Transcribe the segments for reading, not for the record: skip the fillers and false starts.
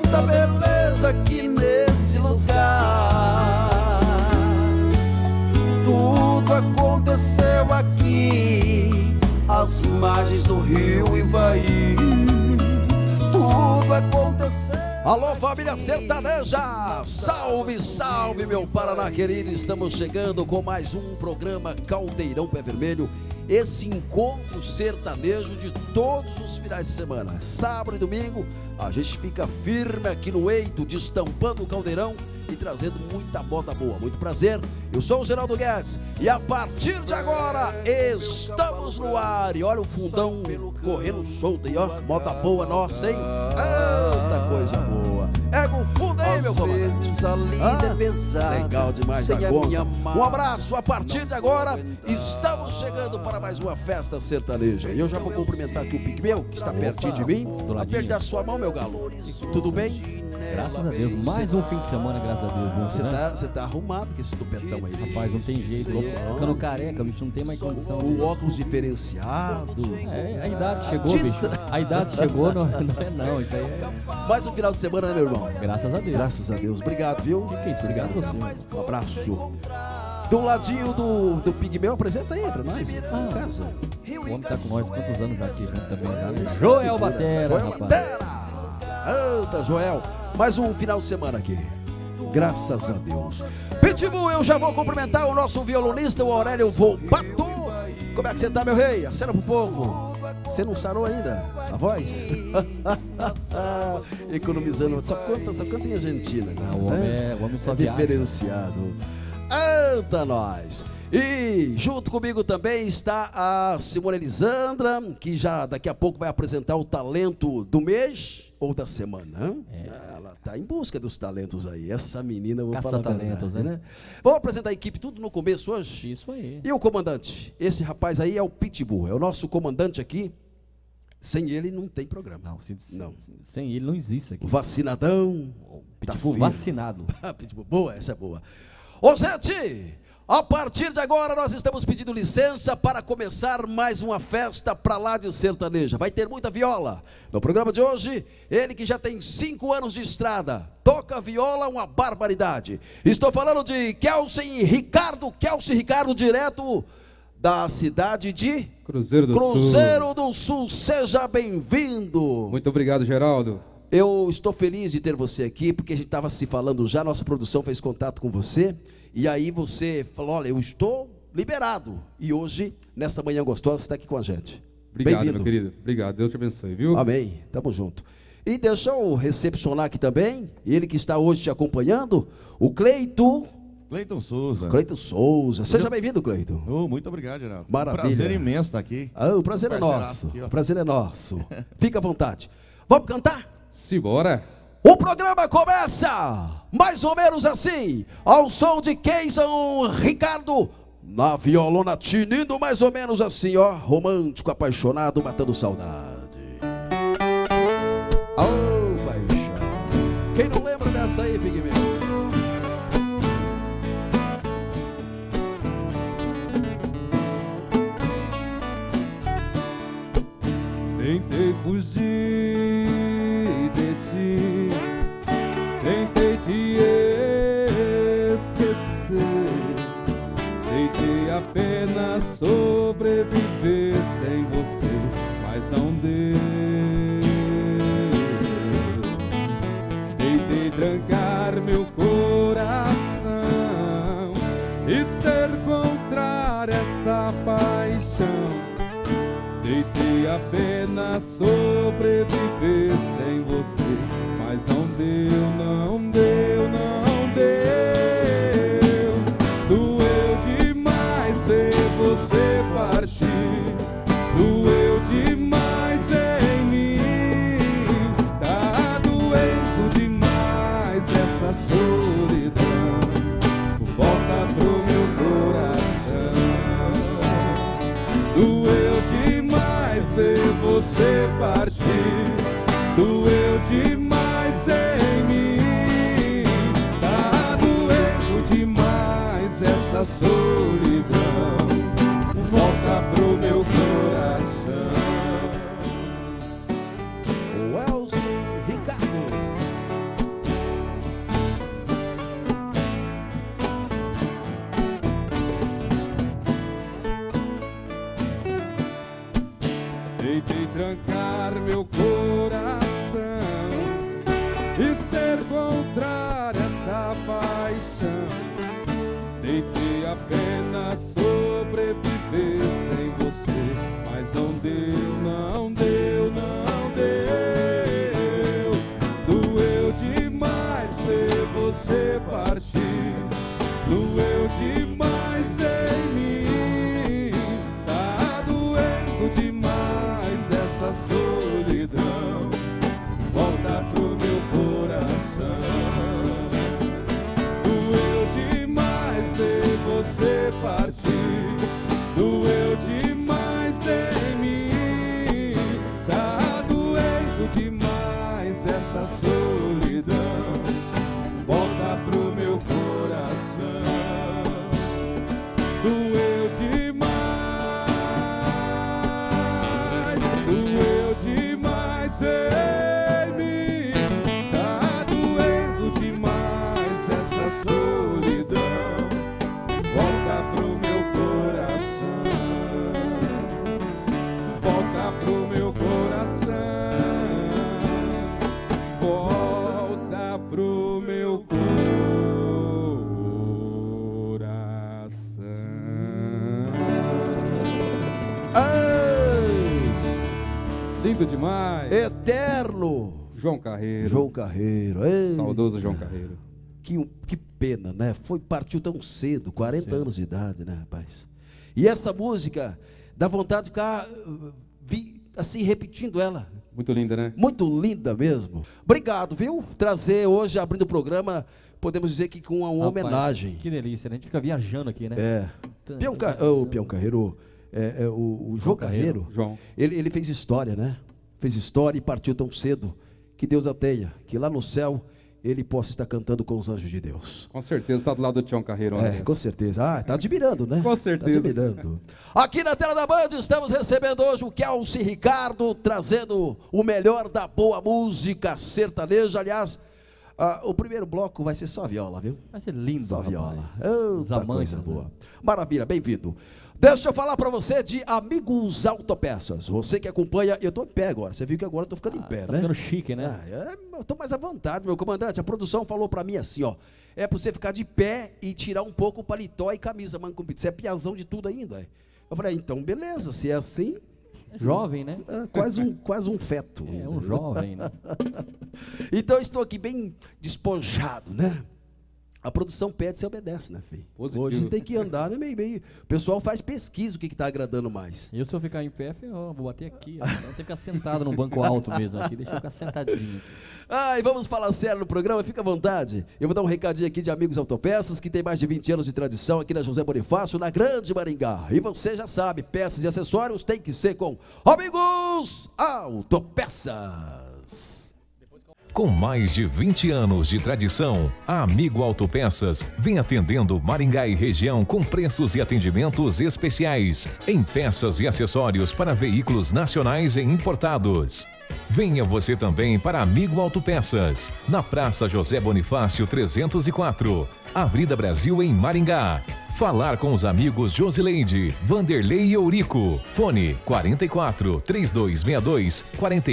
tanta beleza aqui nesse lugar. Tudo aconteceu aqui, às margens do rio Ivaí. Tudo aconteceu. Alô, família sertaneja! Salve, salve, meu Paraná querido! Estamos chegando com mais um programa Caldeirão Pé Vermelho. Esse encontro sertanejo de todos os finais de semana. Sábado e domingo, a gente fica firme aqui no eito, destampando o caldeirão e trazendo muita moda boa. Muito prazer, eu sou o Geraldo Guedes e a partir de agora estamos no ar. E olha o fundão correndo solto aí, ó. Moda boa nossa, hein? Eita coisa boa. É o fundo aí, meu comandante. Legal demais da conta. Um abraço, a partir de agora estamos chegando para mais uma festa sertaneja. E eu já vou cumprimentar aqui o Pigmeu, que está pertinho de mim. Aperta a sua mão, meu galo. Tudo bem? Graças a Deus, mais um fim de semana, graças a Deus. Você tá arrumado com esse tupetão aí. Rapaz, não tem jeito, ficando careca, bicho, não tem mais condição. O óculos diferenciado. É, a idade chegou, bicho. A idade chegou, não é não, isso aí é... Mais um final de semana, né, meu irmão? Graças a Deus. Graças a Deus, obrigado, viu? Que é isso? Obrigado a você. Um abraço. Do ladinho do Pigmeu, apresenta aí pra nós. Casa. O homem tá com nós quantos anos já aqui junto também, né? Joel Batera, Joel rapaz. Batera. Eita, Joel. Mais um final de semana aqui. Graças a Deus. Pitbull, eu já vou cumprimentar o nosso violonista, o Aurélio Volpato. Como é que você tá, meu rei? Acena pro povo. Você não sarou ainda a voz? Economizando. Só canta em Argentina. Não, o homem só viaja. Diferenciado. Eita, nós. E junto comigo também está a Simone Elisandra, que já daqui a pouco vai apresentar o talento do mês ou da semana. Ela está em busca dos talentos aí. Essa menina, eu vou falar talentos, verdade, né? Vamos apresentar a equipe tudo no começo hoje? Isso aí. E o comandante? Esse rapaz aí é o Pitbull, é o nosso comandante aqui. Sem ele não tem programa. Não. Sem ele não existe aqui. Vacinadão. Pitbull vacinado. Pitbull, boa, essa é boa. Ô, gente! A partir de agora nós estamos pedindo licença para começar mais uma festa para lá de sertaneja. Vai ter muita viola. No programa de hoje, ele que já tem 5 anos de estrada, toca viola uma barbaridade. Estou falando de Kelsen Ricardo, direto da cidade de Cruzeiro do Sul. Seja bem-vindo. Muito obrigado, Geraldo. Eu estou feliz de ter você aqui, porque a gente estava se falando já, nossa produção fez contato com você. E aí você falou, olha, eu estou liberado. E hoje, nesta manhã gostosa, você está aqui com a gente. Obrigado, meu querido. Obrigado, Deus te abençoe, viu? Amém, tamo junto. E deixa eu recepcionar aqui também, ele que está hoje te acompanhando, o Cleiton Souza. Seja bem-vindo, Cleiton. Muito obrigado, Geraldo. Maravilha. Prazer imenso estar aqui. O prazer é nosso. O prazer é nosso. Fica à vontade. Vamos cantar? Simbora. O programa começa mais ou menos assim, ao som de Kelsen Ricardo, na violona, tinindo mais ou menos assim, ó, romântico, apaixonado, matando saudade. Oh, paixão. Quem não lembra dessa aí, Pigmeu? Tentei fugir de ti, tentei te esquecer, tentei apenas sobreviver sem você, mas não deu. Tentei trancar meu coração e ser contrário a essa paixão. Tentei apenas sobreviver sem você, mas não deu, não deu, não deu. Doeu demais ver você partir, doeu demais em mim. Tá doendo demais essa solidão, volta pro meu coração. Doeu demais ver você partir, doeu demais em mim. Tá doendo demais essa solidão, volta pro meu coração. Kelsen Ricardo. e ser contrário a essa paixão. Tentei apenas sobreviver sem você, mas não deu, não deu, não deu. Doeu demais ver você partir, doeu demais em mim. Tá doendo demais essa solidão. Volta pro meu coração. Doeu demais ver você partir, doeu demais em mim. Tá doendo demais essa solidão. Volta pro meu coração. Doeu demais, doeu demais em mim. Tá doendo demais essa solidão. Volta pro meu coração. Volta pro meu coração. Volta pro meu coração. Lindo demais. Eterno João Carreiro. João Carreiro. Ei, Saudoso João Carreiro. que pena, né? Partiu tão cedo, 40 anos de idade, né, rapaz? E essa música dá vontade de ficar assim, repetindo ela. Muito linda, né? Muito linda mesmo. Obrigado, viu? Trazer hoje, abrindo o programa, podemos dizer que com uma Rapaz, homenagem. Que delícia, né? A gente fica viajando aqui, né? É. Peão Carreiro, o João Carreiro, João. ele fez história, né? Fez história e partiu tão cedo. Que Deus a tenha, que lá no céu ele possa estar cantando com os anjos de Deus. Com certeza, tá do lado do João Carreiro. É, com certeza. Ah, tá admirando, né? Com certeza. Tá admirando. Aqui na tela da Band estamos recebendo hoje o Kelsey Ricardo, trazendo o melhor da boa música sertaneja. Aliás, o primeiro bloco vai ser só viola, viu? Vai ser lindo, Só rapaz. viola. Os Outra amantes, coisa boa. né? Maravilha, bem-vindo. Deixa eu falar pra você de Amigos Autopeças. Você que acompanha, eu tô em pé agora. Você viu que agora eu tô ficando em pé, Tá né? ficando chique, né? Eu tô mais à vontade, meu comandante. A produção falou pra mim assim, ó. É pra você ficar de pé e tirar um pouco o paletó e camisa, manga comprida. Você é piazão de tudo ainda. Eu falei, então beleza, se é assim, Jovem, né? quase um feto. É um jovem, né? Então eu estou aqui bem despojado, né? A produção pede, você obedece, né, filho? Positivo. Hoje tem que andar, né, meio. O pessoal faz pesquisa, o que está agradando mais. E eu, se eu ficar em pé, eu vou bater aqui. Ó. Eu tenho que ficar sentado num banco alto mesmo aqui. Deixa eu ficar sentadinho. E vamos falar sério no programa, fica à vontade. Eu vou dar um recadinho aqui de Amigos Autopeças, que tem mais de 20 anos de tradição aqui na José Bonifácio, na Grande Maringá. E você já sabe, peças e acessórios tem que ser com Amigos Autopeças. Com mais de 20 anos de tradição, a Amigo Autopeças vem atendendo Maringá e região com preços e atendimentos especiais em peças e acessórios para veículos nacionais e importados. Venha você também para Amigo Autopeças, na Praça José Bonifácio 304, Avenida Brasil em Maringá. Falar com os amigos Josileide, Vanderlei e Eurico. Fone 44 3262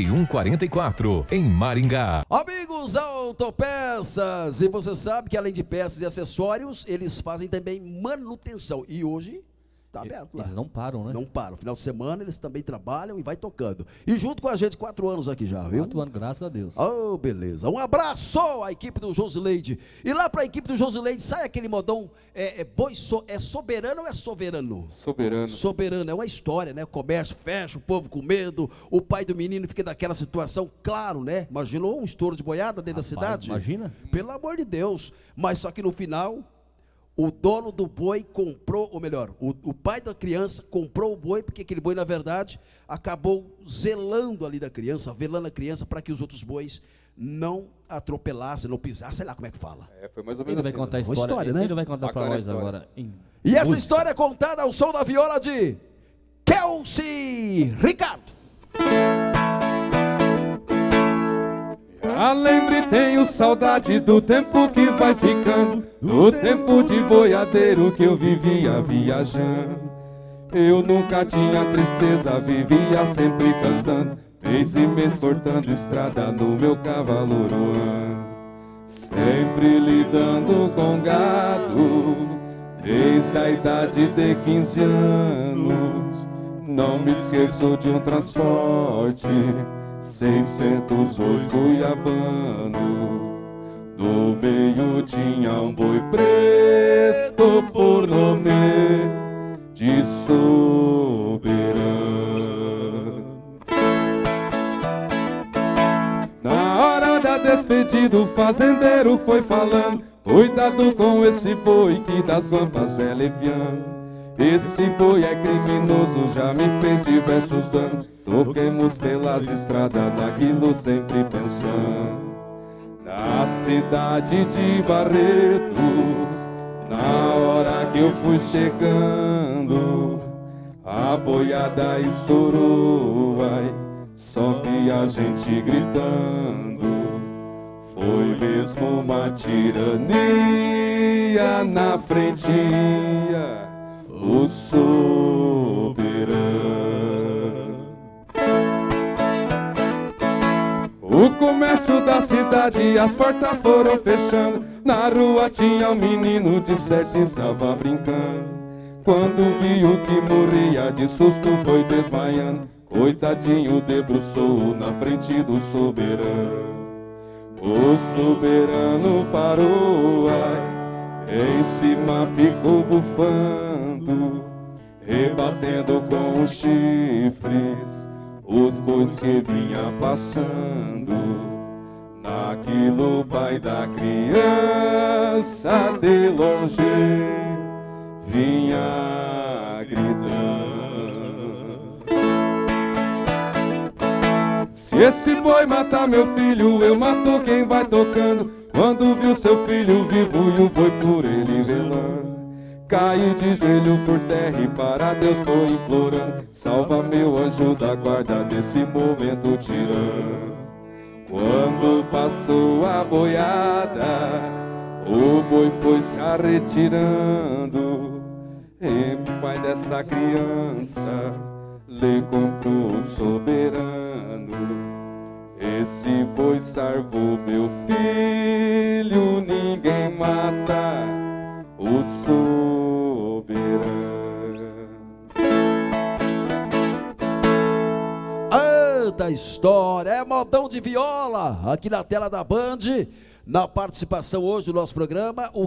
4144 em Maringá. Amigos Autopeças, e você sabe que além de peças e acessórios, eles fazem também manutenção. E hoje tá aberto lá. Eles não param, né? Não param. Final de semana eles também trabalham e vai tocando. E junto com a gente, 4 anos aqui já, viu? 4 anos, graças a Deus. Oh, beleza. Um abraço à equipe do Josileide. E lá para a equipe do Josileide, sai aquele modão, é soberano ou é soberano? Soberano. Soberano, é uma história, né? O comércio fecha, o povo com medo, o pai do menino fica naquela situação, claro, né? Imaginou um estouro de boiada dentro da cidade? Imagina. Pelo amor de Deus. Mas só que no final, o dono do boi comprou, ou melhor, o pai da criança comprou o boi, porque aquele boi, na verdade, acabou zelando ali da criança, velando a criança para que os outros bois não atropelassem, não pisassem, sei lá como é que fala. Foi mais ou Ele menos vai assim, contar a Uma história, história, né? Ele vai contar para Bacana a nós história. agora. E essa história é contada ao som da viola de Kelsey Ricardo. Lembre, tenho saudade do tempo que vai ficando, do tempo de boiadeiro que eu vivia viajando. Eu nunca tinha tristeza, vivia sempre cantando, mês e mês cortando estrada no meu cavalo uruano. sempre lidando com gado, desde a idade de 15 anos. Não me esqueço de um transporte, 600 bois cuiabano. No meio tinha um boi preto por nome de Soberano. Na hora da despedida o fazendeiro foi falando: cuidado com esse boi que das guampas é leviano. Esse boi é criminoso, já me fez diversos danos. Toquemos pelas estradas, naquilo sempre pensando. Na cidade de Barretos, na hora que eu fui chegando, a boiada estourou, ai, só vi a gente gritando. Foi mesmo uma tirania na frentinha, o soberano. O comércio da cidade, as portas foram fechando. Na rua tinha um menino de 7 estava brincando. Quando viu que morria de susto foi desmaiando. Coitadinho debruçou na frente do soberano. O soberano parou, ai, em cima ficou bufando, rebatendo com os chifres os bois que vinha passando. Naquilo o pai da criança de longe vinha gritando: se esse boi matar meu filho, eu mato quem vai tocando. Quando viu seu filho vivo e o boi por ele relando, caiu de joelho por terra e para Deus foi implorando: salva meu anjo da guarda desse momento tirano. Quando passou a boiada, o boi foi se retirando. E o pai dessa criança lhe comprou o soberano. Esse boi salvou meu filho, ninguém mata o soberano. Da história, é modão de viola aqui na tela da Band, na participação hoje do nosso programa, o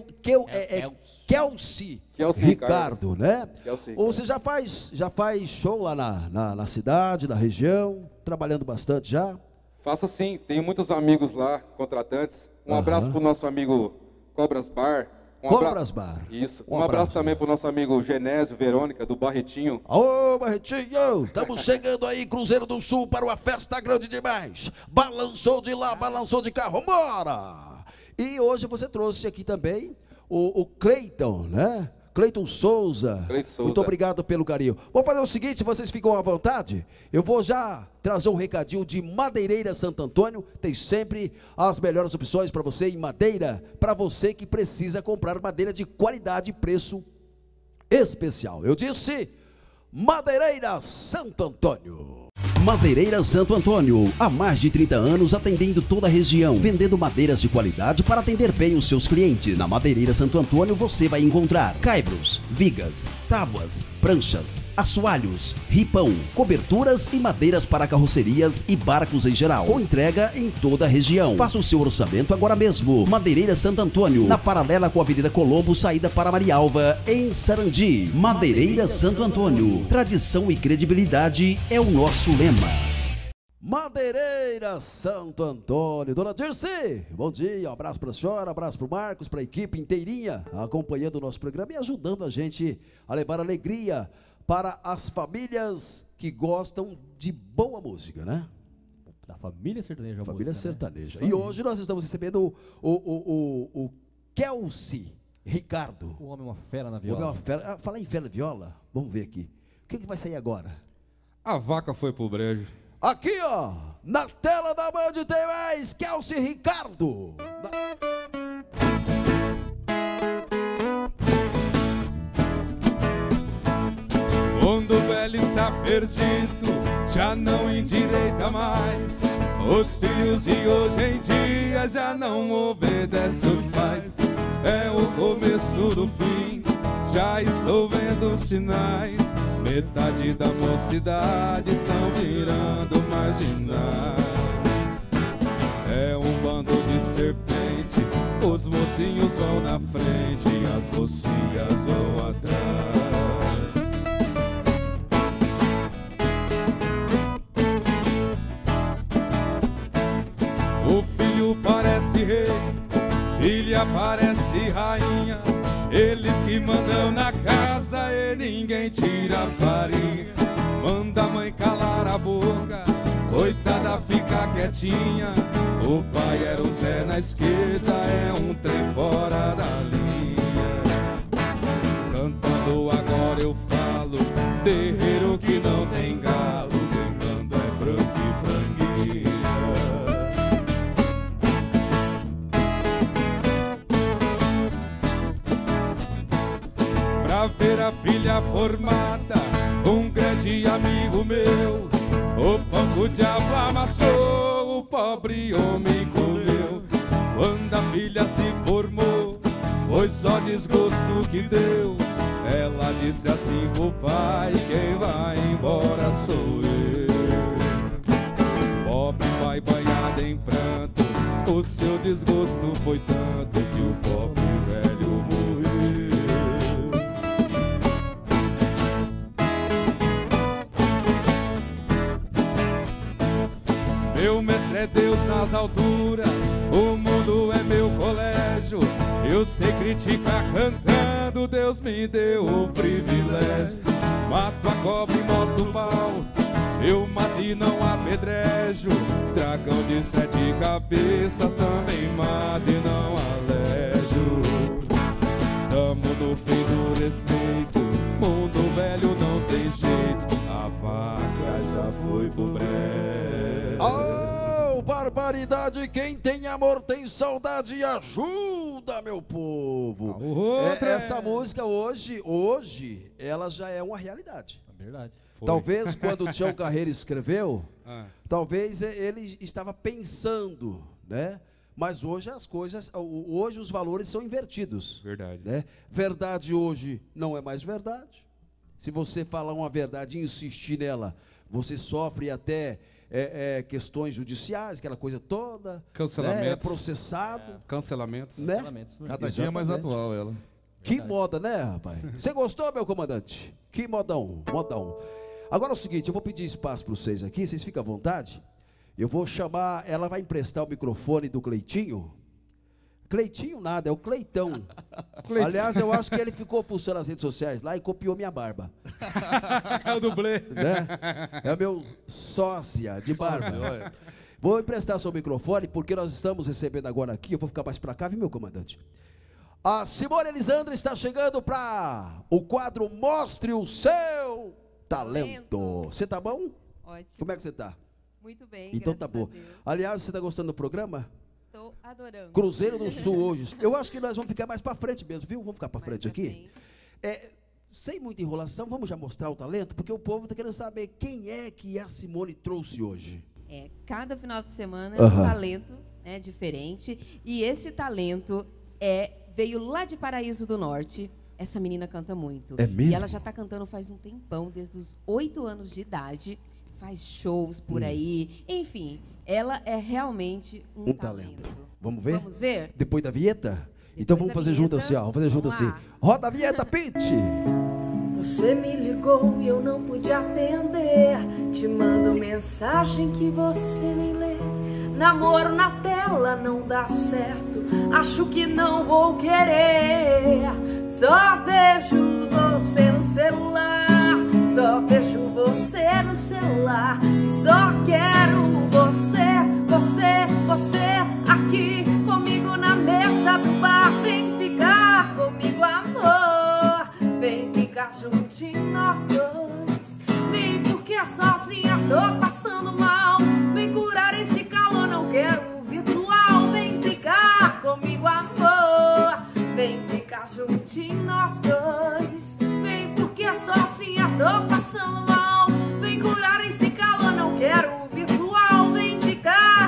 Kelsey Ricardo, né? Kelsey. Você já faz show lá na cidade, na região, trabalhando bastante já? Faço sim, tenho muitos amigos lá, contratantes. Um abraço pro nosso amigo Cobras Bar. Cobras Bar. Isso. Um abraço também pro nosso amigo Genésio Verônica, do Barretinho. Ô, Barretinho, estamos chegando aí, Cruzeiro do Sul, para uma festa grande demais. Balançou de lá, balançou de cá, vambora! E hoje você trouxe aqui também o Cleiton, né? Cleiton Souza. Muito obrigado pelo carinho. Vamos fazer o seguinte, vocês ficam à vontade. Eu vou já trazer um recadinho de Madeireira Santo Antônio. Tem sempre as melhores opções para você em madeira, para você que precisa comprar madeira de qualidade e preço especial. Eu disse Madeireira Santo Antônio. Madeireira Santo Antônio, há mais de 30 anos atendendo toda a região, vendendo madeiras de qualidade para atender bem os seus clientes. Na Madeireira Santo Antônio você vai encontrar caibros, vigas, tábuas, pranchas, assoalhos, ripão, coberturas e madeiras para carrocerias e barcos em geral, com entrega em toda a região. Faça o seu orçamento agora mesmo. Madeireira Santo Antônio, na paralela com a Avenida Colombo, saída para Marialva, em Sarandi. Madeireira Santo Antônio, tradição e credibilidade é o nosso lema. Madeireira Santo Antônio. Dona Dirce, bom dia, um abraço para a senhora, um abraço para o Marcos, para a equipe inteirinha acompanhando o nosso programa e ajudando a gente a levar alegria para as famílias que gostam de boa música, né? Da família sertaneja. Família música, sertaneja. Né? E hoje nós estamos recebendo o Kelsey Ricardo. O homem é uma fera na O viola. homem é uma fera. Fala em fera de viola, vamos ver aqui. O que vai sair agora? A vaca foi pro brejo. Aqui, ó, na tela da Band tem mais Kelsey Ricardo. Quando o velho está perdido, já não endireita mais. Os filhos de hoje em dia já não obedecem os pais. É o começo do fim, já estou vendo sinais. Metade da mocidade estão virando marginais. É um bando de serpente, os mocinhos vão na frente e as mocinhas vão atrás. O filho parece rei, filha parece rainha. Eles que mandam na casa e ninguém tira a farinha. Manda a mãe calar a boca, coitada fica quietinha. O pai era o Zé na esquerda, é um trem fora da linha. Cantando agora eu falo, terreiro que não tem galo, quem manda é frango e franguinha. Pra ver a filha formada, um grande amigo meu, o pão que o diabo amassou, o pobre homem comeu. Quando a filha se formou, foi só desgosto que deu. Ela disse assim pro pai, quem vai embora sou eu. Pobre pai banhado em pranto, o seu desgosto foi tanto que o pobre velho morreu. Meu mestre é Deus nas alturas, o mundo é meu colégio. Eu sei criticar cantando, Deus me deu o privilégio. Mato a cobra e mostro o pau, eu mato e não apedrejo. Dragão de 7 cabeças também mato e não alejo. Estamos no fim do respeito, mundo velho não tem jeito. A vaca já foi pro brejo. Oh, barbaridade! Quem tem amor tem saudade. Ajuda, meu povo! Essa música hoje, ela já é uma realidade. É verdade. Foi. Talvez quando o Tião Carreiro escreveu, talvez ele estava pensando, né? Mas hoje as coisas, hoje os valores são invertidos. Verdade. Né? Verdade hoje não é mais verdade. Se você falar uma verdade e insistir nela, você sofre até questões judiciais, aquela coisa toda. Cancelamento. Né? É processado. Cancelamentos. Né? Cada dia é mais atual ela. Que moda, né, rapaz? Você gostou, meu comandante? Que modão, modão. Agora é o seguinte, eu vou pedir espaço para vocês aqui, vocês ficam à vontade. Eu vou chamar, ela vai emprestar o microfone do Cleitinho. Cleitinho nada, é o Cleitão. Aliás, eu acho que ele ficou pulsando as redes sociais lá e copiou minha barba. É o dublê. Né? É o meu sócia de barba. Vou emprestar seu microfone, porque nós estamos recebendo agora aqui, eu vou ficar mais para cá, viu, meu comandante? A Simone Elisandra está chegando para o quadro Mostre o Seu Talento. Você tá bom? Ótimo. Como é que você tá? Muito bem, Então tá bom. Deus. Aliás, você tá gostando do programa? Estou adorando. Cruzeiro do Sul hoje. Eu acho que nós vamos ficar mais para frente mesmo, viu? Vamos ficar para frente aqui. Sem muita enrolação, vamos já mostrar o talento, porque o povo está querendo saber quem é que a Simone trouxe hoje. Cada final de semana é um talento diferente. E esse talento veio lá de Paraíso do Norte. Essa menina canta muito. É mesmo? E ela já está cantando faz um tempão, desde os 8 anos de idade. Faz shows por aí. Enfim, ela é realmente um talento. Vamos ver? Vamos ver? Depois da vinheta? Então vamos fazer junto assim, ó. Vamos fazer junto assim. Roda a vinheta, Pete! Você me ligou e eu não pude atender. Te mando mensagem que você nem lê. Namoro na tela não dá certo. Acho que não vou querer. Só vejo você no celular. Só vejo você no celular. E só quero você aqui comigo na mesa do bar. Vem ficar comigo, amor. Vem ficar juntinho nós dois. Vem porque sozinha tô passando mal. Vem curar esse calor, não quero virtual. Vem ficar comigo, amor. Vem ficar juntinho nós dois. Vem porque sozinha tô passando mal. Vem curar esse calor, não quero virtual. Vem ficar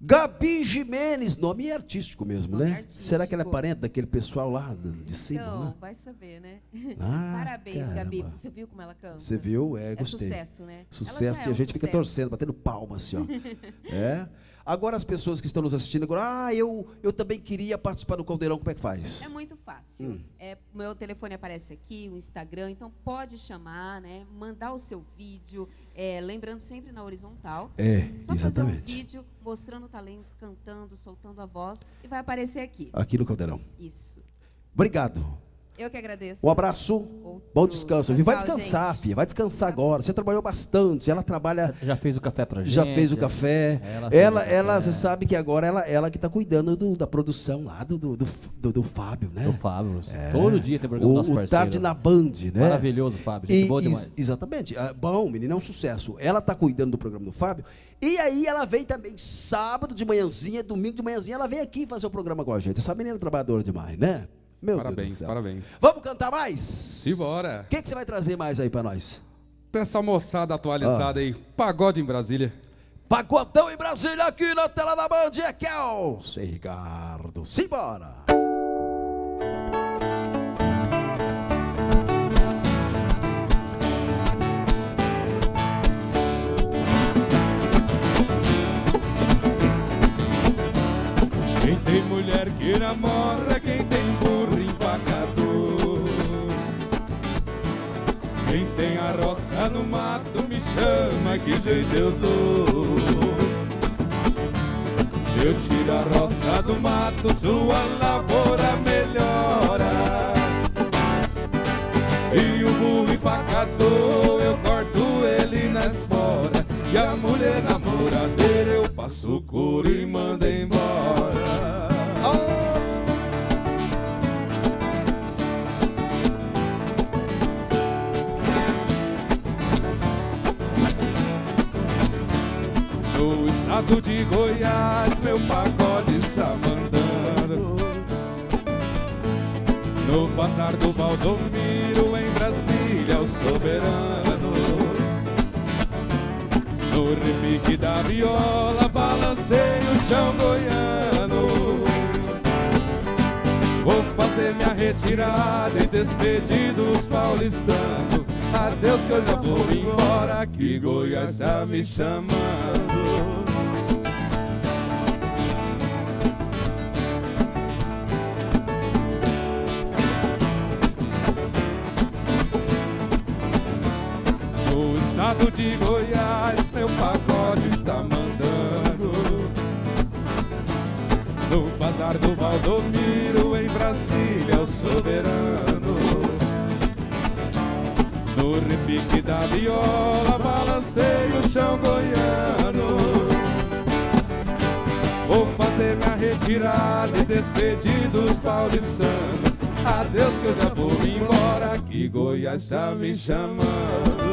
Gabi Jimenez, nome artístico mesmo, Nome né? artístico. Será que ela é parente daquele pessoal lá de cima? Então, Né? vai saber, né? Ah, Parabéns, caramba. Gabi. Você viu como ela canta? Você viu? É Gostei. sucesso, né? Ela Sucesso, já e a um gente fica sucesso. torcendo, batendo palma assim, ó. É. Agora as pessoas que estão nos assistindo agora, eu também queria participar do Caldeirão, como é que faz? É muito fácil. Meu telefone aparece aqui, o Instagram, então pode chamar, né? Mandar o seu vídeo, lembrando sempre na horizontal. Só fazer um vídeo mostrando o talento, cantando, soltando a voz e vai aparecer aqui. Aqui no Caldeirão. Isso. Obrigado. Eu que agradeço. Um abraço, bom descanso. Tchau, Vai descansar, gente. filha, vai descansar agora. Você trabalhou bastante, ela trabalha... Já fez o café pra gente. Já fez o café. Ela, você sabe que agora ela que está cuidando da produção lá do Fábio, né? Do Fábio. Todo dia tem programa do nosso parceiro. O Tarde na Band, né? Maravilhoso, Fábio. Gente boa demais. Exatamente. Bom, menino, é um sucesso. Ela está cuidando do programa do Fábio. E aí ela vem também sábado de manhãzinha, domingo de manhãzinha, ela vem aqui fazer o programa com a gente. Essa menina é trabalhadora demais, né? Meu Deus do céu. Parabéns. Vamos cantar mais? Simbora. O que você vai trazer mais aí pra nós? Pra essa moçada atualizada aí, Pagode em Brasília. Pagodão em Brasília, aqui na tela da Band, é Kelsen Ricardo. Simbora! Quem tem mulher que namora, quem tem burro empacador. Quem tem a roça no mato me chama, que jeito eu dou. Eu tiro a roça do mato, sua lavoura melhora. E o burro empacador, eu corto ele na espora. E a mulher namoradeira, eu passo o couro e mando embora. No estado de Goiás, meu pagode está mandando. No bazar do Valdomiro, em Brasília, o soberano. No repique da viola, balancei o chão goiano. Vou fazer minha retirada e despedir dos paulistanos. Adeus que eu já vou embora, que Goiás está me chamando. No estado de Goiás, meu pagode está mandando. No bazar do Valdomiro, em Brasília, o soberano. No repique da viola, balancei o chão goiano. Vou fazer minha retirada e despedir dos paulistanos. Adeus que eu já vou embora, que Goiás está me chamando.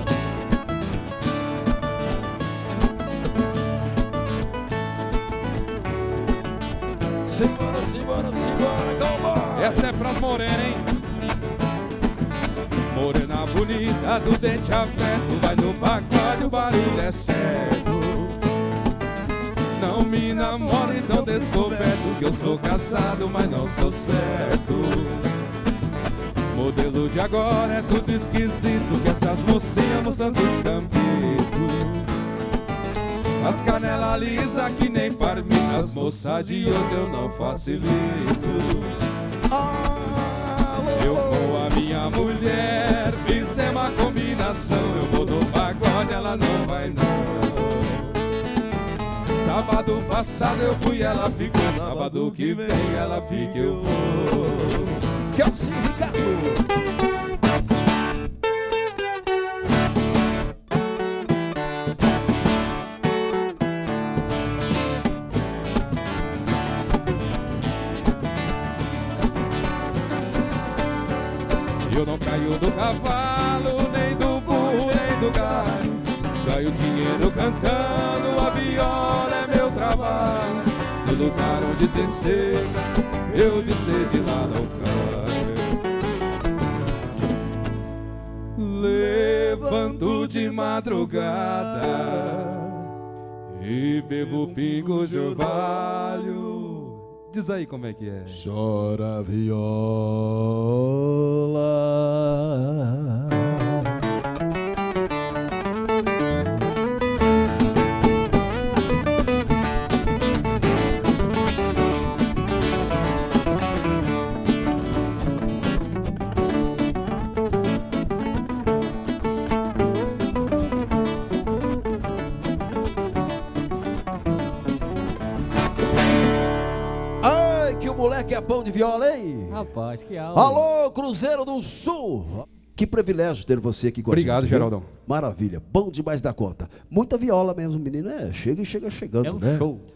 Simbora, simbora, simbora, calma! Essa é pras morenas, hein? Morena bonita do dente aberto, vai no pagode, o barulho é certo. Não me namoro, então descoberto que eu sou casado, mas não sou certo. Modelo de agora é tudo esquisito, que essas mocinhas mostrando os campitos. As canelas lisas que nem parmina, as moças de hoje eu não facilito. Eu com a minha mulher fizemos uma combinação. Eu vou no pagode, ela não vai não. Sábado passado eu fui, ela ficou. Sábado que vem ela fica, eu vou. Kelsen Ricardo. Eu não caio do cavalo, nem do burro, nem do gado. Ganho dinheiro cantando, a viola é meu trabalho. No lugar onde tem sede, eu de sede lá não caio. Levanto de madrugada e bebo pingo de orvalho. Diz aí como é que é. Chora viola. Que é pão de viola, hein? Rapaz, que aula. Alô, Cruzeiro do Sul. Que privilégio ter você aqui com a gente. Obrigado, Geraldão. Maravilha, bom demais da conta. Muita viola mesmo, menino. Chega e chega chegando, é um né? Show.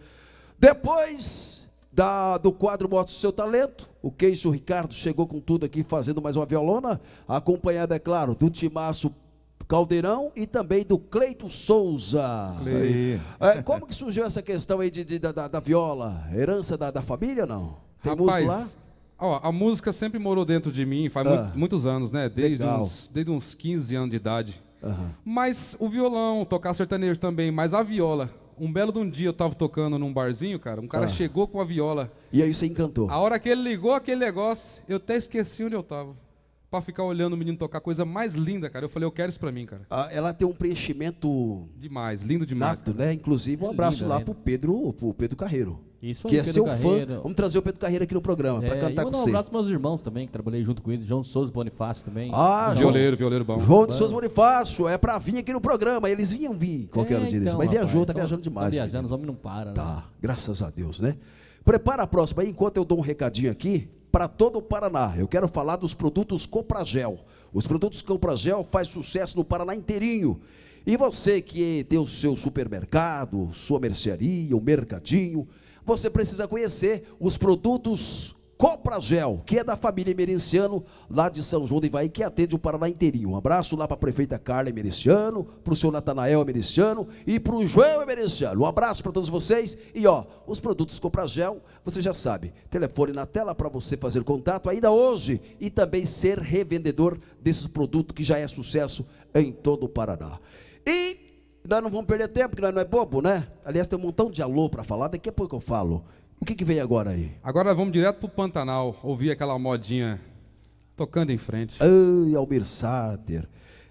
Depois do quadro Mostra o Seu Talento, o Queixo Ricardo chegou com tudo aqui, fazendo mais uma violona, acompanhada, é claro, do Timaço Caldeirão e também do Cleito Souza. Como que surgiu essa questão aí da viola? Herança da família ou não? Tem Rapaz, ó, a música sempre morou dentro de mim faz muitos anos, né? Desde uns 15 anos de idade. Mas o violão, tocar sertanejo também, mas a viola. Um belo de um dia eu tava tocando num barzinho, cara, um cara chegou com a viola. E aí você encantou? A hora que ele ligou aquele negócio, eu até esqueci onde eu tava. Pra ficar olhando o menino tocar, coisa mais linda, cara. Eu falei, eu quero isso pra mim, cara. Ela tem um preenchimento... Demais, lindo demais. Nato, né? Inclusive, um abraço lá pro Pedro Carreiro. Isso aí, que é Pedro seu Carreiro. fã. Vamos trazer o Pedro Carreiro aqui no programa, pra cantar com você. Um abraço pros meus irmãos também, que trabalhei junto com eles. João de Souza Bonifácio também. Violeiro bom. João de Souza Bonifácio, é pra vir aqui no programa. Eles vinham vir qualquer dia então, desse. Mas viajou, tá viajando demais. Tá viajando, os homens não param. Tá, graças a Deus, né? Prepara a próxima aí, enquanto eu dou um recadinho aqui para todo o Paraná. Eu quero falar dos produtos Compragel. Os produtos Compragel faz sucesso no Paraná inteirinho. E você que tem o seu supermercado, sua mercearia, o mercadinho, você precisa conhecer os produtos Compragel, que é da família Emerenciano, lá de São João do Ivaí, que atende o Paraná inteirinho. Um abraço lá para a prefeita Carla Emerenciano, para o senhor Natanael Emerenciano e para o João Emerenciano. Um abraço para todos vocês. E ó, os produtos Compragel, você já sabe, telefone na tela para você fazer contato ainda hoje e também ser revendedor desses produtos que já é sucesso em todo o Paraná. E nós não vamos perder tempo, porque nós não é bobo, né? Aliás, tem um montão de alô para falar, daqui a pouco eu falo. O que vem agora aí? Agora vamos direto pro Pantanal, ouvir aquela modinha tocando em frente. Ai, Almir Sater.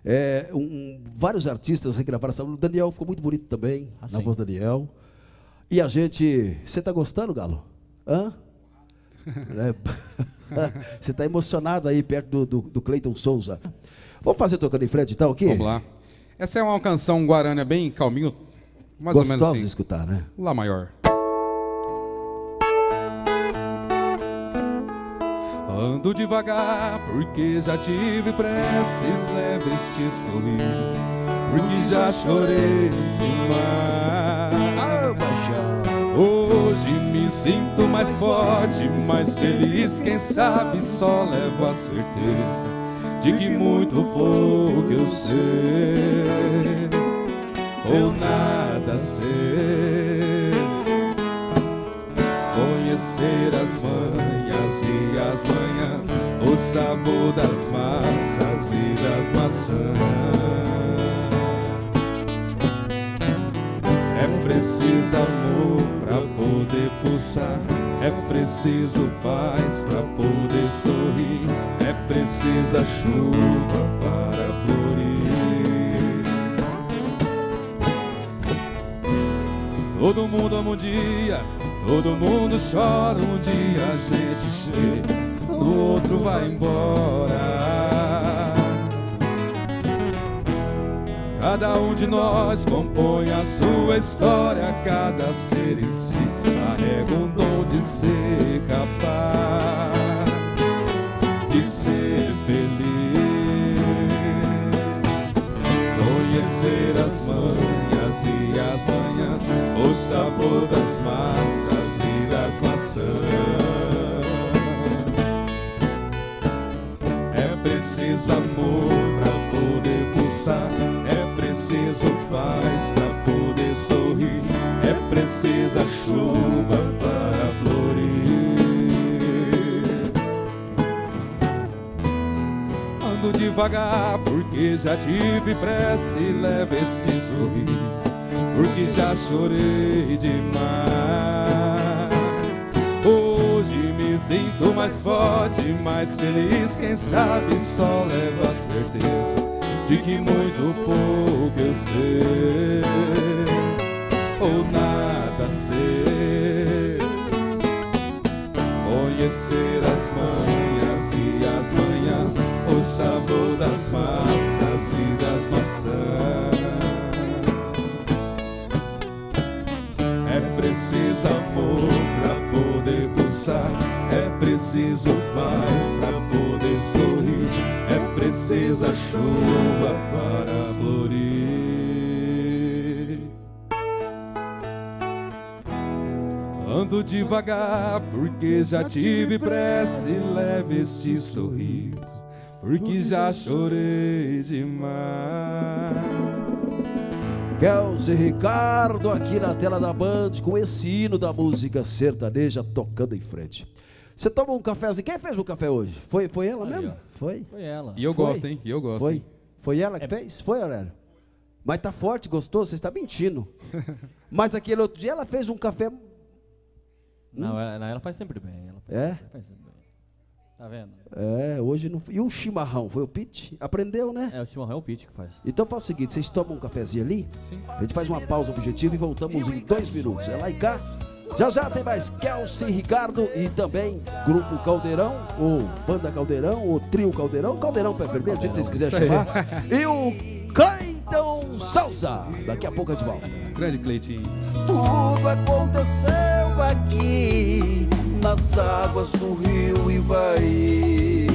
Vários artistas regravaram essa. O Daniel ficou muito bonito também, na voz do Daniel. E a gente... Você tá gostando, Galo? Hã? Você tá emocionado aí perto do Cleiton Souza. Vamos fazer tocando em frente então aqui? Vamos lá. Essa é uma canção guarânia bem calminho, mais gostosa ou menos assim. De escutar, né? Lá maior. Ando devagar porque já tive pressa e levo este sorriso, porque já chorei demais. Hoje me sinto mais forte, mais feliz, quem sabe só levo a certeza de que muito pouco eu sei, ou nada sei. Conhecer as manhas e as manhãs, o sabor das massas e das maçãs. É preciso amor pra poder pulsar, é preciso paz pra poder sorrir, é preciso a chuva para florir. Todo mundo ama um dia, todo mundo chora, um dia a gente chega, no outro vai embora. Cada um de nós compõe a sua história, cada ser em si carrega um dom de ser capaz de ser feliz. Conhecer as manhas e as manhãs, o sabor das massas e das maçãs. É preciso amor pra poder pulsar, é preciso paz pra poder sorrir, é preciso a chuva para florir. Ando devagar porque já tive pressa e levo este sorriso, porque já chorei demais. Hoje me sinto mais forte, mais feliz. Quem sabe só leva a certeza de que muito pouco eu sei, ou nada sei. Conhecer as manhas e as manhãs, o sabor das massas e das maçãs. É preciso amor pra poder pulsar, é preciso paz pra poder sorrir, é precisa chuva para florir. Ando devagar porque já tive pressa e leve este sorriso, porque já chorei demais. Kelsey Ricardo aqui na tela da Band com esse hino da música sertaneja tocando em frente. Você toma um cafezinho? Quem fez o café hoje? Foi ela mesmo? Foi? Foi ela. E eu gosto, hein? E eu gosto, hein? Foi ela que fez? Foi, Aurélio? Mas tá forte, gostoso, você está mentindo. Mas aquele outro dia ela fez um café... Não, ela faz sempre bem. Ela faz sempre bem. Tá vendo? É, hoje não... E o chimarrão? Foi o Pete? Aprendeu, né? É, o chimarrão é o Pete que faz. Então faz o seguinte, vocês tomam um cafezinho ali, sim, a gente faz uma pausa objetiva e voltamos em 2 minutos. É lá e cá. Já já tem mais Kelsey Ricardo e também Grupo Caldeirão, ou Banda Caldeirão, ou Trio Caldeirão, Caldeirão Pé Vermelho, do jeito que vocês quiserem chamar. E o Cleiton Souza. Daqui a pouco a gente volta. Grande Cleitinho. Tudo aconteceu aqui nas águas do rio Ivaí.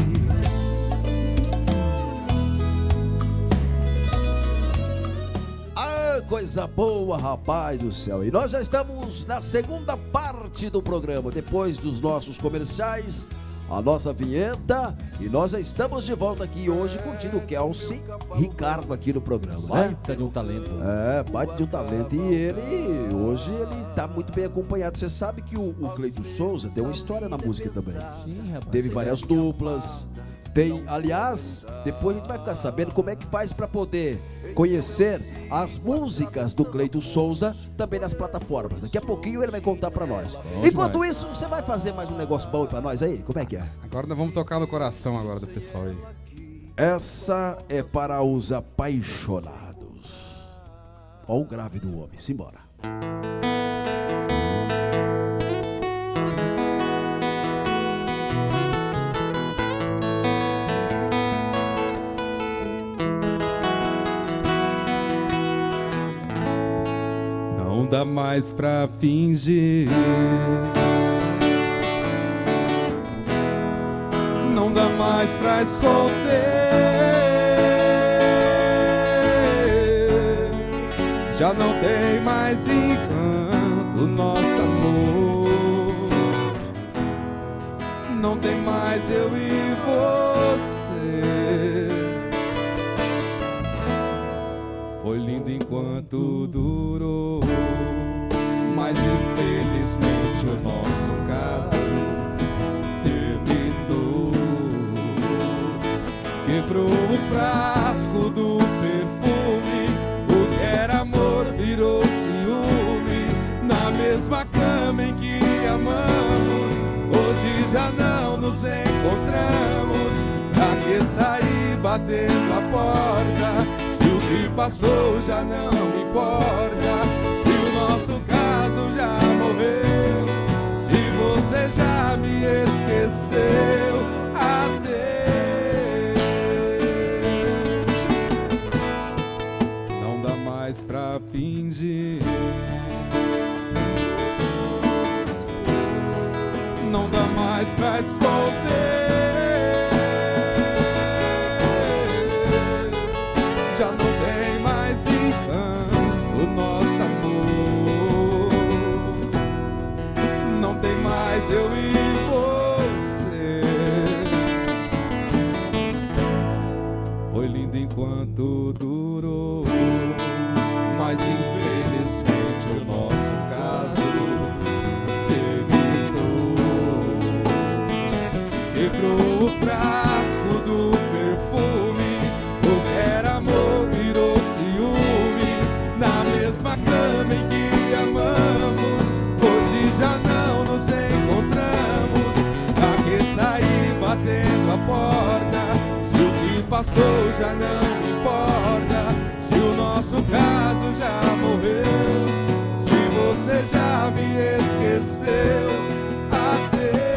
Coisa boa, rapaz do céu. E nós já estamos na segunda parte do programa. Depois dos nossos comerciais, a nossa vinheta. E nós já estamos de volta aqui hoje curtindo o Kelsey Ricardo aqui no programa, né? Baita de um talento. É, baita de um talento. E ele, hoje, ele tá muito bem acompanhado. Você sabe que o Cleiton Souza tem uma história na música também. Sim, rapaz. Teve várias duplas. Tem, aliás, depois a gente vai ficar sabendo como é que faz para poder conhecer as músicas do Cleiton Souza também nas plataformas. Daqui a pouquinho ele vai contar para nós. Enquanto isso, você vai fazer mais um negócio bom para nós aí? Como é que é? Agora nós vamos tocar no coração agora do pessoal aí. Essa é para os apaixonados. Ó o grave do homem, simbora. Não dá mais pra fingir, não dá mais pra esconder, já não tem mais encanto nosso amor, não tem mais eu e você. Foi lindo enquanto durou, mas infelizmente o nosso caso terminou. Quebrou o frasco do perfume, o que era amor virou ciúme. Na mesma cama em que amamos, hoje já não nos encontramos. Pra que sair batendo a porta? O que passou já não importa. Se o nosso caso já morreu, se você já me esqueceu, adeus. Não dá mais pra fingir, não dá mais pra esconder. Já não tem mais encanto nosso amor, não tem mais eu e você. Foi lindo enquanto durou, mas infelizmente o nosso caso terminou. Quebrou o frasco do perfume, o que era amor virou ciúme. Na mesma já não nos encontramos. Pra que sair batendo a porta? Se o que passou já não importa, se o nosso caso já morreu, se você já me esqueceu, adeus.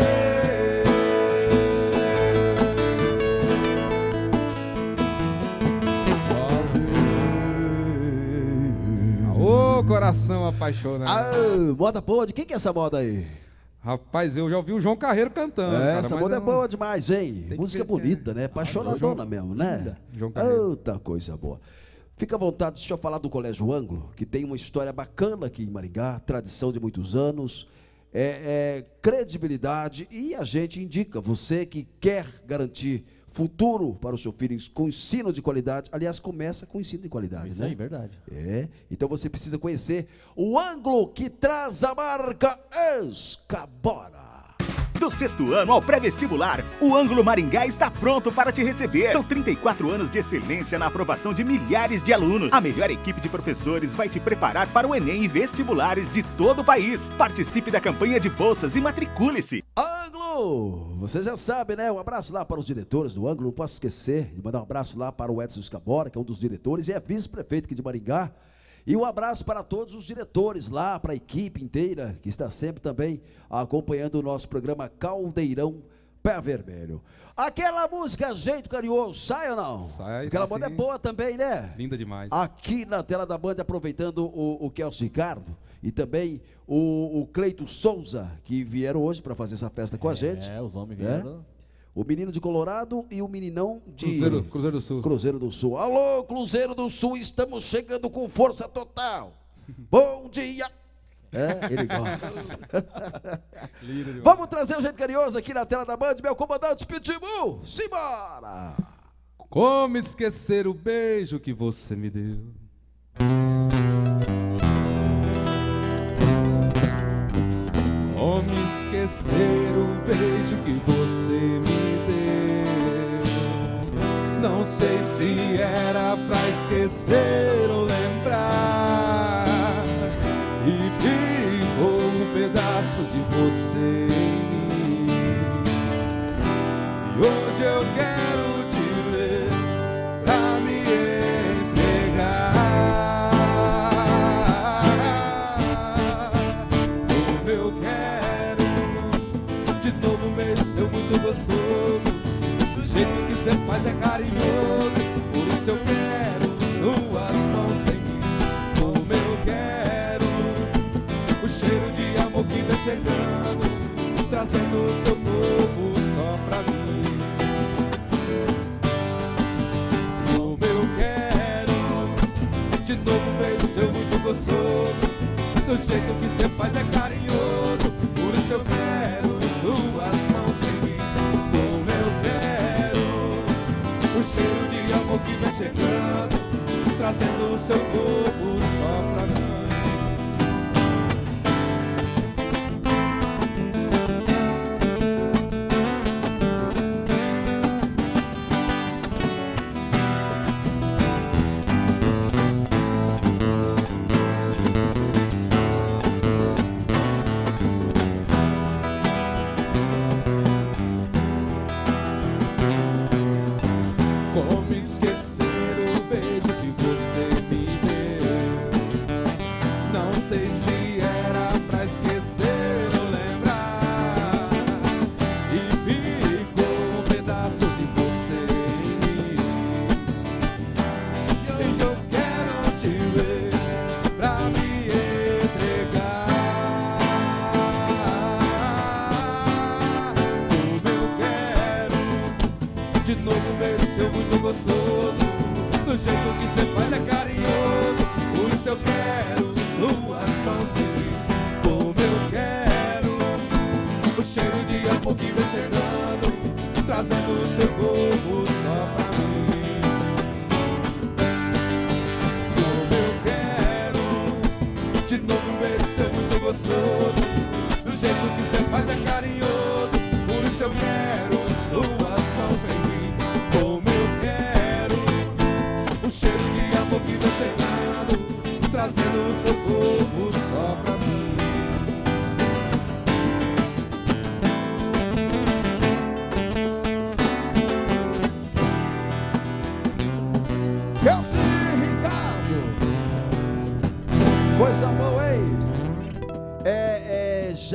Ô, coração apaixonado. Ah, moda boa, de quem que é essa moda aí? Rapaz, eu já ouvi o João Carreiro cantando. Cara, Essa moda é boa demais, hein? Música bonita, né? Apaixonadona mesmo, né? João Carreiro. Outra coisa boa. Fica à vontade, deixa eu falar do Colégio Ângulo, que tem uma história bacana aqui em Maringá, tradição de muitos anos, credibilidade, e a gente indica, você que quer garantir futuro para o seu filho com ensino de qualidade, aliás, começa com ensino de qualidade, Isso né? aí, verdade. Então você precisa conhecer o Ângulo, que traz a marca Escabora. Do 6º ano ao pré-vestibular, o Ângulo Maringá está pronto para te receber. São 34 anos de excelência na aprovação de milhares de alunos. A melhor equipe de professores vai te preparar para o Enem e vestibulares de todo o país. Participe da campanha de bolsas e matricule-se. Ângulo! Você já sabe, né? Um abraço lá para os diretores do Ângulo. Não posso esquecer de mandar um abraço lá para o Edson Escabora, que é um dos diretores e é vice-prefeito aqui de Maringá. E um abraço para todos os diretores lá, para a equipe inteira, que está sempre também acompanhando o nosso programa Caldeirão Pé Vermelho. Aquela música Jeito Carinhoso, sai ou não? Sai. Aquela moda é boa também, né? Linda demais. Aqui na tela da Band, aproveitando o Kelso Ricardo e também o Cleito Souza, que vieram hoje para fazer essa festa com a gente. Os homens vieram. O menino de Colorado e o meninão de Cruzeiro do Sul. Cruzeiro do Sul. Alô, Cruzeiro do Sul, estamos chegando com força total. Bom dia. Ele gosta. Vamos trazer o Jeito Carinhoso aqui na tela da Band, meu comandante Pitbull. Simbora! Como esquecer o beijo que você me deu? Como esquecer o beijo que você me deu? Não sei se era pra esquecer ou lembrar, e ficou um pedaço de você em mim. E hoje eu quero te ver pra me entregar. Como eu quero de novo ver seu muito gostoso, do jeito que você faz é carinhoso. Por isso eu quero suas mãos em mim. Como eu quero o cheiro de amor que vem chegando, trazendo o seu corpo só pra mim. Como eu quero de novo ver seu muito gostoso, do jeito que você faz é carinhoso. Por isso eu quero suas mãos em mim. Como eu quero o cheiro de amor que vem chegando, trazendo o seu corpo só pra mim. Como esquecer o beijo que você me deu? Não sei se era pra esquecer ou lembrar, e ficou um pedaço de você em mim. E eu quero te ver pra me entregar. Como eu quero de novo ver seu muito gostoso, do jeito que você faz é carinhoso. Por isso eu quero suas mãos em mim. Como eu quero o cheiro de amor que vem chegando, trazendo o seu corpo só pra mim. Como eu quero de novo ver seu muito gostoso, do jeito que você faz é carinhoso. Por isso eu quero suas mãos em mim. Como eu quero o cheiro de amor que vem chegando, trazendo o seu corpo só pra mim.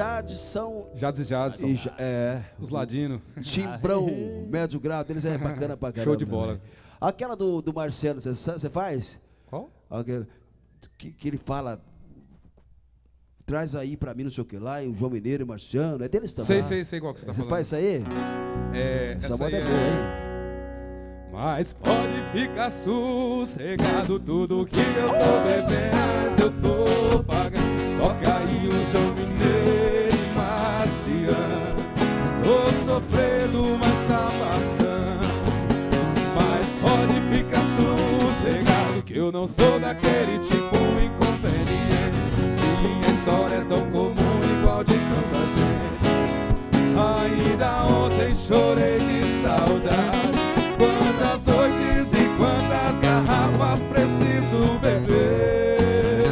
Jadson. Jadson e Jadson. Os ladinos. Timbrão, médio grau deles é bacana pra caramba. Show de bola. Né? Aquela do Marcelo, você faz? Qual? Aquela, que ele fala, traz aí pra mim não sei o que lá, e o João Mineiro e o Marciano, é deles também. Sei qual que você tá falando. Você faz isso aí? Essa moda é boa, hein? Mas pode ficar sossegado, tudo que eu tô bebendo, eu tô pagando. Toca aí o João Mineiro e Marciano. Tô sofrendo, mas tá passando. Mas pode ficar sossegado, que eu não sou daquele tipo inconveniente. Minha história é tão comum, igual de tanta gente. Ainda ontem chorei de saudade. Quantas noites e quantas garrafas preciso beber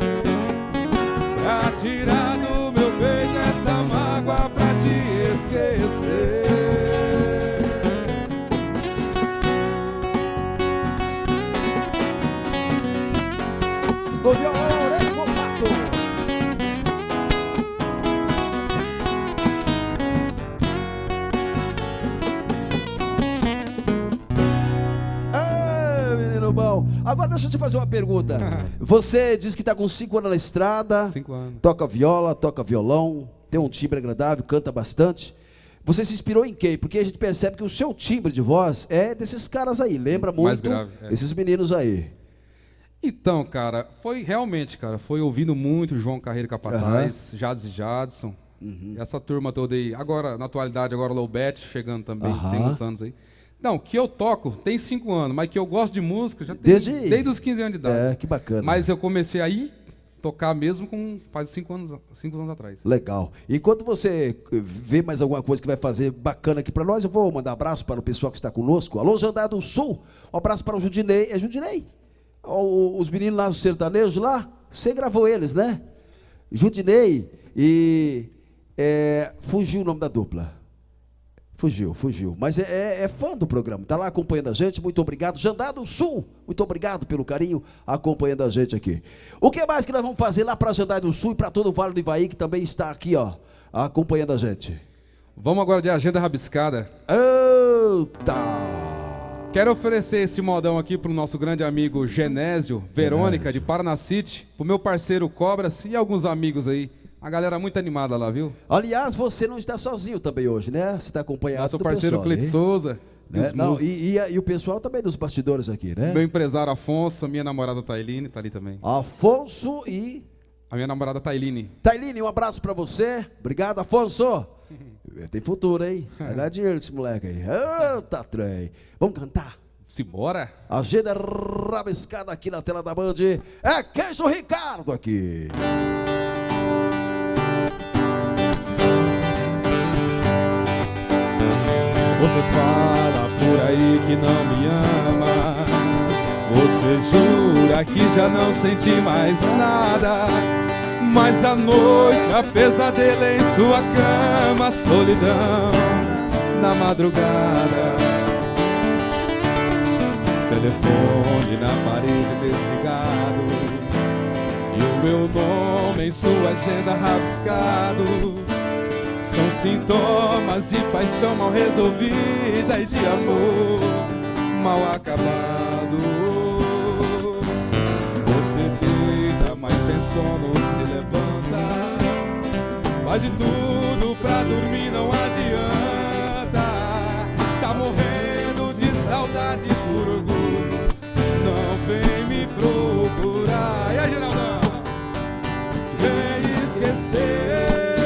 pra tirar do meu peito essa mágoa pra te esquecer. No violão, é contato. Bom. Agora deixa eu te fazer uma pergunta. Você diz que está com 5 anos na estrada. 5 anos. Toca viola, toca violão, tem um timbre agradável, canta bastante. Você se inspirou em quem? Porque a gente percebe que o seu timbre de voz é desses caras aí. Lembra muito mais grave, esses meninos aí. Então, cara, foi ouvindo muito João Carreiro Capataz, Jadson e Jadson. Essa turma toda aí. Agora, na atualidade, agora o Lobete chegando também, tem uns anos aí. Não, que eu toco tem 5 anos, mas que eu gosto de música já tem desde os 15 anos de idade. Que bacana. Mas eu comecei a tocar mesmo faz 5 anos atrás. Legal. Enquanto você vê mais alguma coisa que vai fazer bacana aqui para nós, eu vou mandar um abraço para o pessoal que está conosco. Alô, Jandar do Sul. Um abraço para o Judinei. É Judinei? Os meninos lá do sertanejo lá, você gravou eles, né? Judinei e... fugiu o nome da dupla. Fugiu. Mas é fã do programa, tá lá acompanhando a gente, muito obrigado. Jandar do Sul, muito obrigado pelo carinho, acompanhando a gente aqui. O que mais que nós vamos fazer lá para Jandar do Sul e para todo o Vale do Ivaí, que também está aqui, ó, acompanhando a gente? Vamos agora de agenda rabiscada. Eita! Quero oferecer esse modão aqui pro nosso grande amigo Genésio, Verônica, de Paranacite, pro meu parceiro Cobras e alguns amigos aí. A galera muito animada lá, viu? Aliás, você não está sozinho também hoje, né? Você está acompanhado do parceiro Cleito Souza. E o pessoal também dos bastidores aqui, né? Meu empresário Afonso, a minha namorada Tailine, tá ali também. Afonso e... a minha namorada Tailine. Tailine, um abraço pra você. Obrigado, Afonso. Tem futuro, hein? Vai dar dinheiro esse moleque aí. Eita, trem. Vamos cantar? Simbora. Agenda rabiscada aqui na tela da Band. É Queijo Ricardo aqui. Você fala por aí que não me ama. Você jura que já não sente mais nada. Mas à noite a pesadelo em sua cama, solidão na madrugada. Telefone na parede desligado e o meu nome em sua agenda rabiscado. São sintomas de paixão mal resolvida e de amor mal acabado. Você deita, mas sem sono se levanta. Faz de tudo pra dormir, não adianta. Tá morrendo de saudades por orgulho. Não vem me procurar. E aí, Geraldão? Vem esquecer.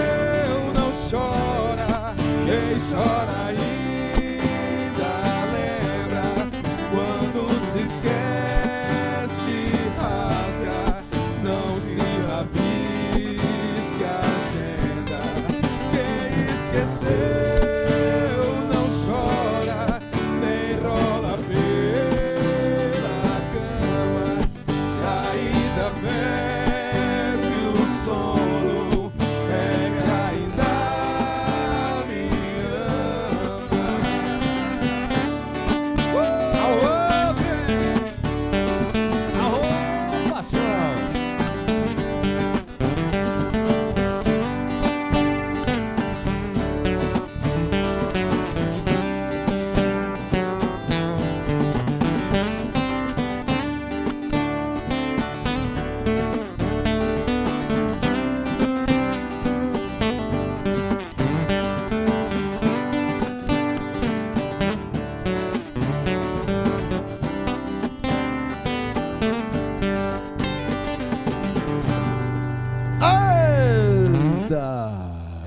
Quem chora ainda lembra. Quando se esquece, rasga. Não se rabisca a agenda. Quem esqueceu não chora, nem rola pela cama. Se ainda bebe o sono, é que ainda me ama.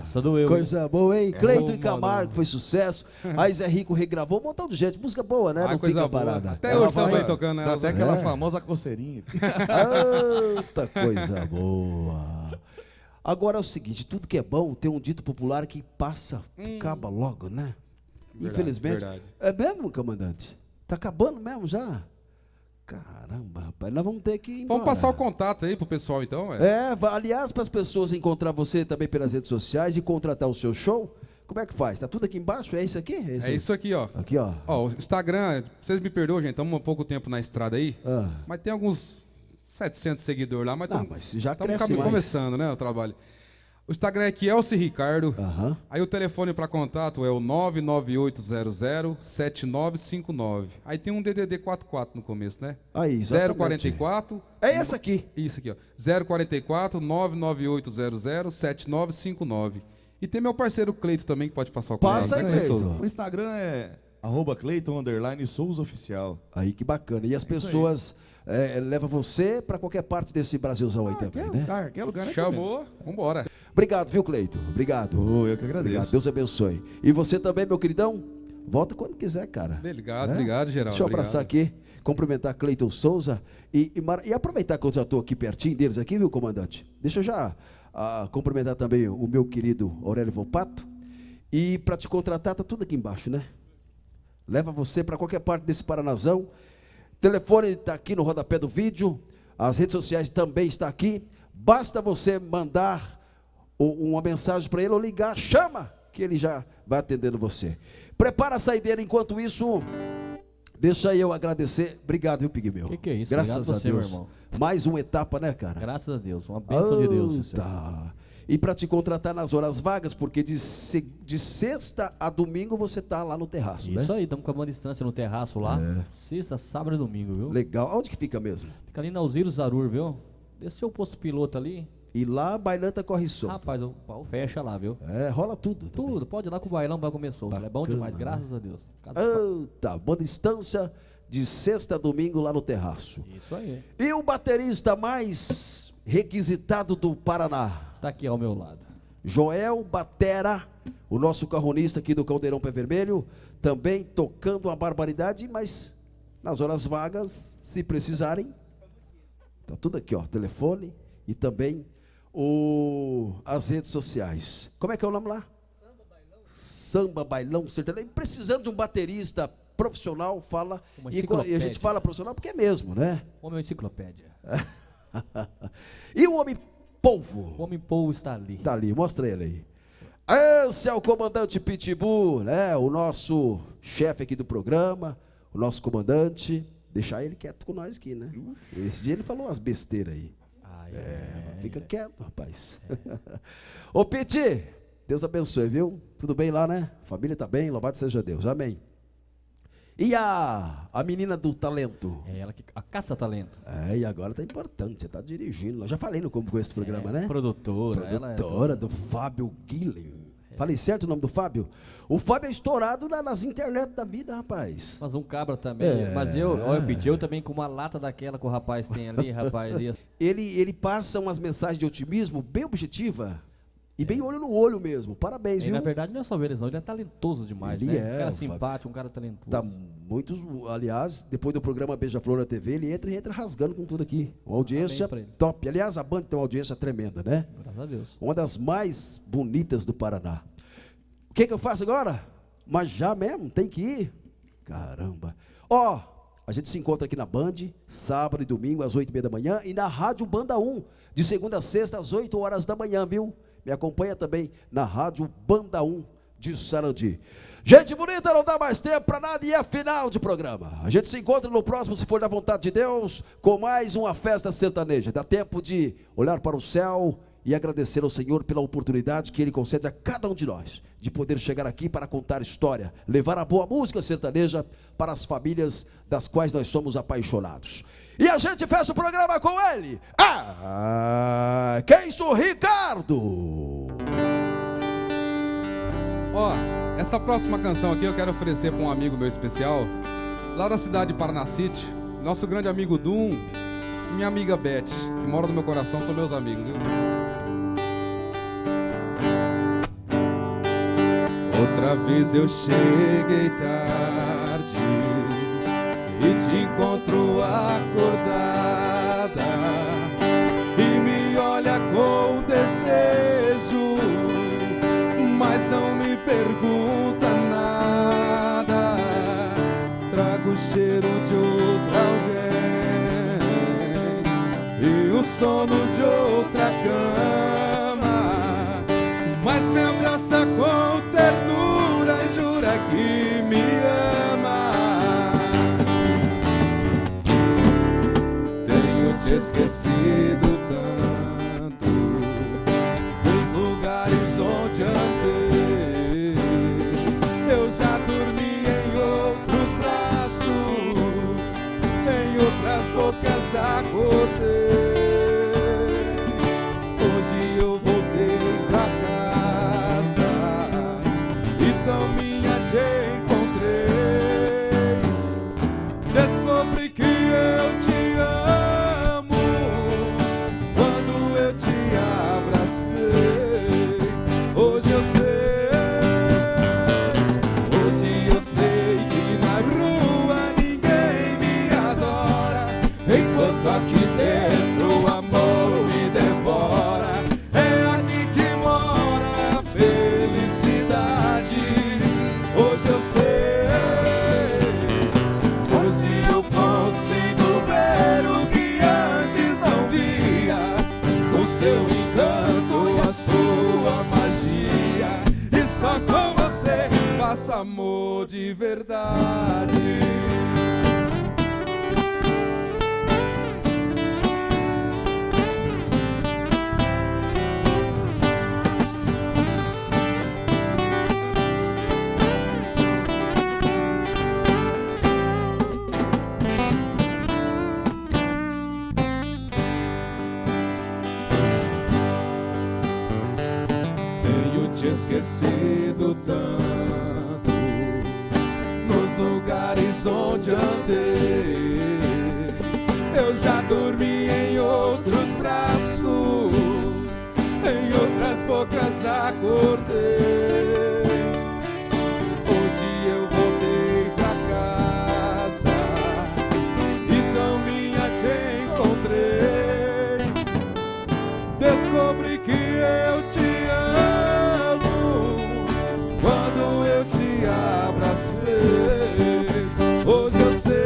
Essa doeu. Coisa boa, hein? Cleiton e Camargo, foi sucesso. Aí Zé Rico regravou, um montão de gente. Música boa, né? Não fica parada. Até hoje também tocando ela. Até aquela famosa coceirinha. Eita, coisa boa. Agora é o seguinte, tudo que é bom tem um dito popular que passa, acaba logo, né? Verdade, Infelizmente. verdade. É mesmo, comandante? Tá acabando mesmo já? Caramba, rapaz, nós vamos ter que ir embora. Vamos passar o contato aí pro pessoal, então. Aliás, para as pessoas encontrar você também pelas redes sociais e contratar o seu show, como é que faz? Tá tudo aqui embaixo? É isso aqui? É isso aqui, ó. Aqui, ó. Ó, o Instagram, vocês me perdoam, gente, estamos há pouco tempo na estrada aí, mas tem alguns 700 seguidores lá, mas já cresce mais. Começando, né, o trabalho. O Instagram é Kielce Ricardo. Aí o telefone para contato é o 998007959. Aí tem um DDD 44 no começo, né? Aí, exatamente. 044. É esse aqui. Isso aqui, ó. 044 998007959. E tem meu parceiro Cleito também, que pode passar o contato. Passa aí, Cleito. O Instagram é @Cleiton_Souza_oficial. Aí, que bacana. E as pessoas levam você para qualquer parte desse Brasilzão aí também, né? Qualquer lugar. Chamou, vambora. Obrigado, viu, Cleito? Obrigado. Eu que agradeço. Obrigado. Deus abençoe. E você também, meu queridão? Volta quando quiser, cara. Obrigado, obrigado, Geraldo. Deixa eu abraçar aqui, cumprimentar Cleiton Souza e aproveitar que eu já estou aqui pertinho deles aqui, viu, comandante? Deixa eu já cumprimentar também o meu querido Aurélio Volpato. E para te contratar, tá tudo aqui embaixo, né? Leva você para qualquer parte desse Paranazão. O telefone está aqui no rodapé do vídeo. As redes sociais também estão aqui. Basta você mandar uma mensagem para ele ou ligar, chama, que ele já vai atendendo você. Prepara a saideira, enquanto isso, deixa eu agradecer. Obrigado, viu, Pigmeu? Que é isso? Graças a Deus. Meu irmão. Mais uma etapa, né, cara? Graças a Deus, uma bênção de Deus. Tá. E para te contratar nas horas vagas, porque de sexta a domingo você tá lá no terraço, né? Isso aí, estamos com a mão distância no terraço lá. Sexta, sábado e domingo, viu? Legal. Onde que fica mesmo? Fica ali na Alziro Zarur, viu? Desceu o posto piloto ali. E lá a bailanta corre solto. Rapaz, o pau fecha lá, viu? Rola tudo. Tudo, pode ir lá que o bailão vai começar. É bom demais, graças a Deus. Tá, boa distância de sexta a domingo lá no terraço. Isso aí. E o baterista mais requisitado do Paraná? Tá aqui ao meu lado. Joel Batera, o nosso carronista aqui do Caldeirão Pé Vermelho, também tocando uma barbaridade, mas nas horas vagas, se precisarem, tá tudo aqui, ó, telefone e também as redes sociais. Como é que é o nome lá? Samba Bailão Sertanejo. Precisando de um baterista profissional, fala. E a gente fala profissional porque é mesmo, né? Homem enciclopédia. E o Homem Polvo? O Homem Polvo está ali. Está ali, mostra ele aí. Esse é o comandante Pitbull, né? O nosso chefe aqui do programa, o nosso comandante. Deixar ele quieto com nós aqui, né? Esse dia ele falou umas besteiras aí. Fica quieto, rapaz. Ô, Piti, Deus abençoe, viu? Tudo bem lá, né? Família tá bem, louvado seja Deus, amém. E a menina do talento? Ela que a caça-talento. E agora tá importante, tá dirigindo. Eu já falei no como com esse programa, né? Produtora. Produtora do Fábio Guilherme. Falei certo o nome do Fábio? O Fábio é estourado nas internet da vida, rapaz. Mas um cabra também. Mas eu pedi, eu também com uma lata daquela que o rapaz tem ali, rapaz. Ele passa umas mensagens de otimismo bem objetiva e bem olho no olho mesmo. Parabéns, viu? Na verdade não é só ver eles não, ele é talentoso demais, ele né? Um cara simpático, um cara talentoso. Tá aliás, depois do programa Beija-Flor na TV, ele entra rasgando com tudo aqui. Uma audiência top. Aliás, a Band tem uma audiência tremenda, né? Graças a Deus. Uma das mais bonitas do Paraná. O que eu faço agora? Mas já mesmo, tem que ir. Caramba. A gente se encontra aqui na Band, sábado e domingo, às 8h30 da manhã, e na Rádio Banda 1, de segunda a sexta, às 8 horas da manhã, viu? Me acompanha também na Rádio Banda 1 de Sarandi. Gente bonita, não dá mais tempo para nada e é final de programa. A gente se encontra no próximo, se for da vontade de Deus, com mais uma festa sertaneja. Dá tempo de olhar para o céu e agradecer ao Senhor pela oportunidade que Ele concede a cada um de nós, de poder chegar aqui para contar história, levar a boa música sertaneja para as famílias das quais nós somos apaixonados. E a gente fecha o programa com ele, Keiso Ricardo. Essa próxima canção aqui eu quero oferecer para um amigo meu especial, lá da cidade de Paranacite, nosso grande amigo Dum e minha amiga Beth, que mora no meu coração, são meus amigos, viu? Outra vez eu cheguei tarde e te encontro acordada e me olha com desejo, mas não me pergunta nada. Trago o cheiro de outra alguém e o sono de outra cama, mas me abraça com ternura e jura que me ama. Tenho te esquecido tanto dos lugares onde andei. Eu já dormi em outros braços, em outras bocas acordei. Hoje eu voltei pra casa e tão minha te encontrei. Descobri que eu te amo quando eu te abracei. Hoje eu sei que na rua ninguém me adora, enquanto aqui dentro o amor me devora. É aqui que mora a felicidade. Hoje eu sei, hoje eu consigo ver o que antes não via, com seu encanto, a sua magia, e só com você faço amor de verdade. Tenho te esquecido tanto nos lugares onde andei. Eu já dormi em outros braços, em outras bocas acordei. Hoje eu voltei pra casa e tão minha te encontrei. Descobri que eu te amo quando eu te abracei. Hoje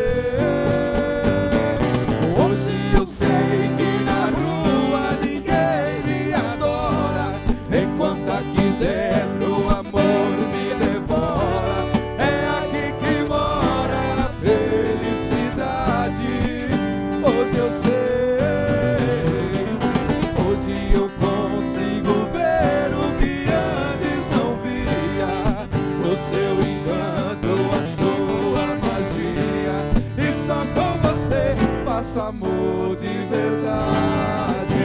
eu sei que na rua ninguém me adora, enquanto aqui dentro o amor me devora. É aqui que mora a felicidade. Hoje eu sei, hoje eu consigo ver o que antes não via, o seu encanto, a sua magia, e só com você faço amor de verdade.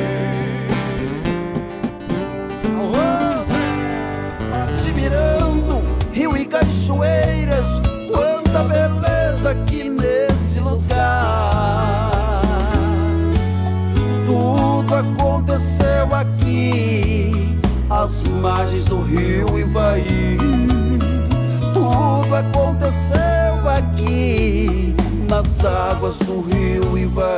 Admirando rio e cachoeiras, quanta beleza aqui nesse lugar. Tudo aconteceu aqui, às margens do rio Ivaí. Tudo aconteceu aqui, nas águas do rio Ivaí.